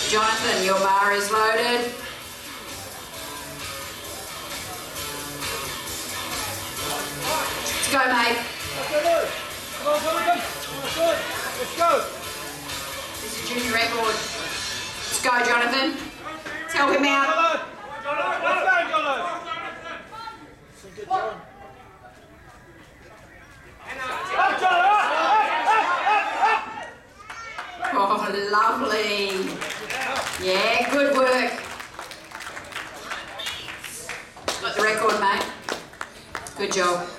Jonathan, your bar is loaded. Let's go, mate. Come on, Jonathan. Let's go. This is junior record. Let's go, Jonathan. Help him out. Let's go, Jono. Good John. Oh, lovely. Yeah, good work. Got the record, mate. Good job.